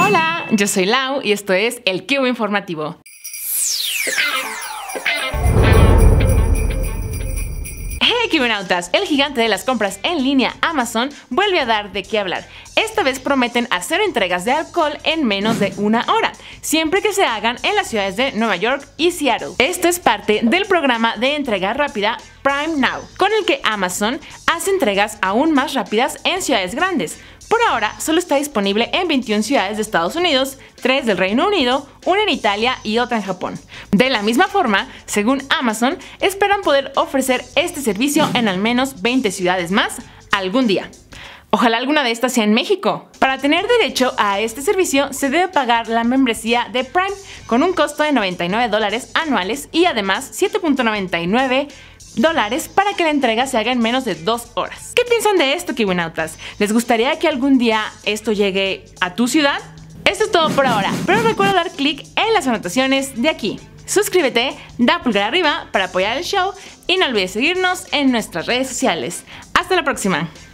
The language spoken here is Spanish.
Hola, yo soy Lau y esto es el Kiwi Informativo. Hey Kiwinautas, el gigante de las compras en línea Amazon vuelve a dar de qué hablar. Esta vez prometen hacer entregas de alcohol en menos de una hora, siempre que se hagan en las ciudades de Nueva York y Seattle. Esto es parte del programa de entrega rápida Prime Now, con el que Amazon hace entregas aún más rápidas en ciudades grandes. Por ahora, solo está disponible en 21 ciudades de Estados Unidos, 3 del Reino Unido, 1 en Italia y otra en Japón. De la misma forma, según Amazon, esperan poder ofrecer este servicio en al menos 20 ciudades más algún día. Ojalá alguna de estas sea en México. Para tener derecho a este servicio se debe pagar la membresía de Prime con un costo de $99 anuales y además $7.99 para que la entrega se haga en menos de 2 horas. ¿Qué piensan de esto, Kiwinautas? ¿Les gustaría que algún día esto llegue a tu ciudad? Esto es todo por ahora, pero recuerda dar clic en las anotaciones de aquí. Suscríbete, da pulgar arriba para apoyar el show y no olvides seguirnos en nuestras redes sociales. ¡Hasta la próxima!